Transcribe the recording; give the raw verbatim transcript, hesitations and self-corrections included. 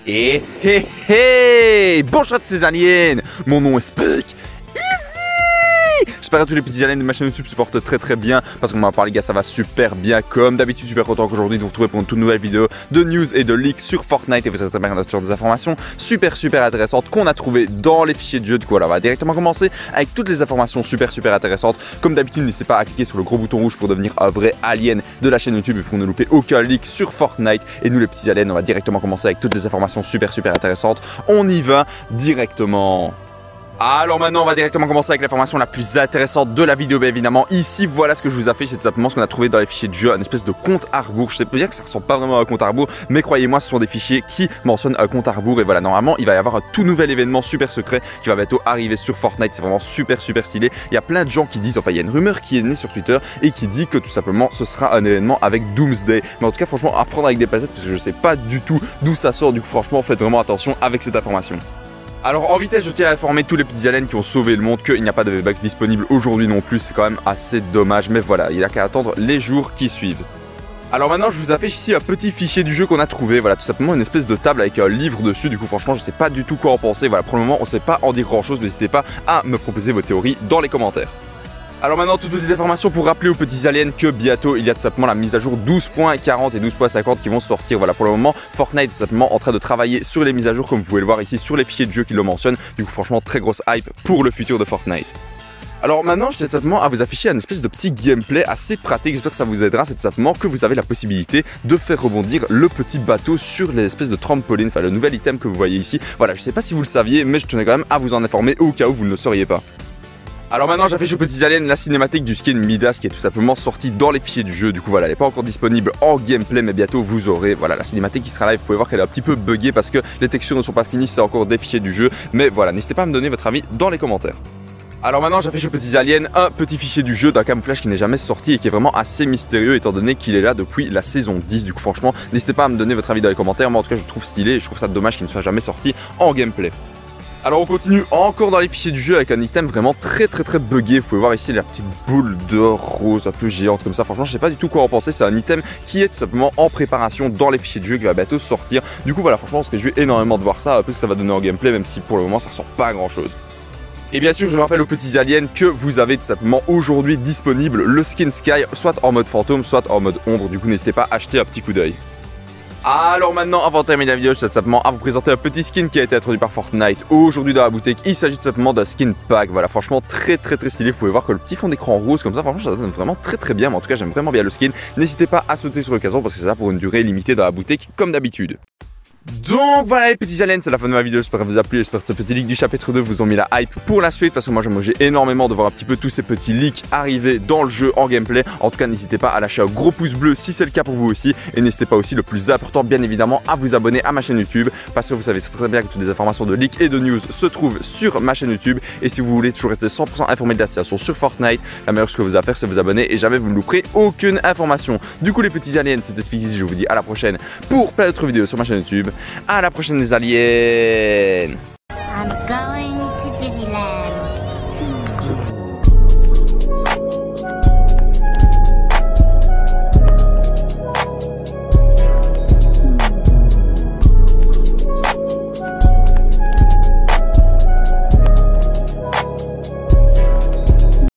Et hé hé, bonjour à tous les aliens, mon nom est Spike. J'espère que tous les petits aliens de ma chaîne YouTube se portent très très bien. Parce qu'on m'en parle les gars, ça va super bien. Comme d'habitude, super content qu'aujourd'hui de vous retrouver pour une toute nouvelle vidéo de news et de leaks sur Fortnite. Et vous savez très bien qu'on a toujours des informations super super intéressantes qu'on a trouvées dans les fichiers de jeu. Du coup voilà, on va directement commencer avec toutes les informations super super intéressantes. Comme d'habitude, n'hésitez pas à cliquer sur le gros bouton rouge pour devenir un vrai alien de la chaîne YouTube et pour ne louper aucun leak sur Fortnite. Et nous les petits aliens, on va directement commencer avec toutes les informations super super intéressantes. On y va directement. Alors maintenant on va directement commencer avec l'information la plus intéressante de la vidéo bien évidemment. Ici voilà ce que je vous affiche, c'est tout simplement ce qu'on a trouvé dans les fichiers de jeu, une espèce de compte à rebours. Je sais pas dire que ça ressemble pas vraiment à un compte à rebours, mais croyez-moi ce sont des fichiers qui mentionnent un compte à rebours. Et voilà, normalement il va y avoir un tout nouvel événement super secret qui va bientôt arriver sur Fortnite. C'est vraiment super super stylé. Il y a plein de gens qui disent, enfin il y a une rumeur qui est née sur Twitter et qui dit que tout simplement ce sera un événement avec Doomsday. Mais en tout cas franchement à prendre avec des pincettes parce que je sais pas du tout d'où ça sort. Du coup franchement faites vraiment attention avec cette information. Alors en vitesse, je tiens à informer tous les petits aliens qui ont sauvé le monde qu'il n'y a pas de V-Bucks disponible aujourd'hui non plus. C'est quand même assez dommage, mais voilà, il n'y a qu'à attendre les jours qui suivent. Alors maintenant je vous affiche ici un petit fichier du jeu qu'on a trouvé. Voilà, tout simplement une espèce de table avec un livre dessus. Du coup franchement je sais pas du tout quoi en penser. Voilà, pour le moment on sait pas en dire grand chose. N'hésitez pas à me proposer vos théories dans les commentaires. Alors maintenant toutes les informations pour rappeler aux petits aliens que bientôt il y a tout simplement la mise à jour douze point quarante et douze point cinquante qui vont sortir. Voilà, pour le moment Fortnite est tout simplement en train de travailler sur les mises à jour comme vous pouvez le voir ici sur les fichiers de jeu qui le mentionnent. Du coup franchement très grosse hype pour le futur de Fortnite. Alors maintenant je tiens tout simplement à vous afficher un espèce de petit gameplay assez pratique, j'espère que ça vous aidera. C'est tout simplement que vous avez la possibilité de faire rebondir le petit bateau sur les espèces de trampoline, enfin le nouvel item que vous voyez ici. Voilà, je sais pas si vous le saviez mais je tenais quand même à vous en informer au cas où vous ne le sauriez pas. Alors maintenant j'affiche aux petits aliens la cinématique du skin Midas qui est tout simplement sortie dans les fichiers du jeu. Du coup voilà, elle n'est pas encore disponible en gameplay mais bientôt vous aurez voilà la cinématique qui sera là. Vous pouvez voir qu'elle est un petit peu buggée parce que les textures ne sont pas finies, c'est encore des fichiers du jeu. Mais voilà, n'hésitez pas à me donner votre avis dans les commentaires. Alors maintenant j'affiche aux petits aliens un petit fichier du jeu d'un camouflage qui n'est jamais sorti et qui est vraiment assez mystérieux étant donné qu'il est là depuis la saison dix. Du coup franchement n'hésitez pas à me donner votre avis dans les commentaires. Moi en tout cas je le trouve stylé et je trouve ça dommage qu'il ne soit jamais sorti en gameplay. Alors on continue encore dans les fichiers du jeu avec un item vraiment très très très buggé. Vous pouvez voir ici la petite boule d'or rose un peu géante comme ça. Franchement je sais pas du tout quoi en penser. C'est un item qui est tout simplement en préparation dans les fichiers de jeu qui va bientôt sortir. Du coup voilà, franchement on se réjouit énormément de voir ça. Un peu ce que ça va donner en gameplay même si pour le moment ça ressort pas à grand chose. Et bien sûr je rappelle aux petits aliens que vous avez tout simplement aujourd'hui disponible le skin Sky soit en mode fantôme soit en mode ombre. Du coup n'hésitez pas à acheter un petit coup d'œil. Alors maintenant, avant de terminer la vidéo, je tiens tout simplement à vous présenter un petit skin qui a été introduit par Fortnite aujourd'hui dans la boutique. Il s'agit tout simplement d'un skin pack. Voilà, franchement très très très stylé. Vous pouvez voir que le petit fond d'écran rose comme ça, franchement ça donne vraiment très très bien. Mais en tout cas j'aime vraiment bien le skin. N'hésitez pas à sauter sur l'occasion parce que c'est là pour une durée limitée dans la boutique comme d'habitude. Donc voilà les petits aliens, c'est la fin de ma vidéo, j'espère que ça vous a plu, j'espère que ce petit leak du chapitre deux vous ont mis la hype pour la suite parce que moi je me j'ai énormément de voir un petit peu tous ces petits leaks arriver dans le jeu en gameplay. En tout cas n'hésitez pas à lâcher un gros pouce bleu si c'est le cas pour vous aussi et n'hésitez pas aussi le plus important bien évidemment à vous abonner à ma chaîne YouTube parce que vous savez très, très bien que toutes les informations de leaks et de news se trouvent sur ma chaîne YouTube et si vous voulez toujours rester cent pour cent informé de la situation sur Fortnite, la meilleure chose que vous avez à faire c'est vous abonner et jamais vous ne louperez aucune information. Du coup les petits aliens, c'était Spikzy, je vous dis à la prochaine pour plein d'autres vidéos sur ma chaîne YouTube. À la prochaine les aliens.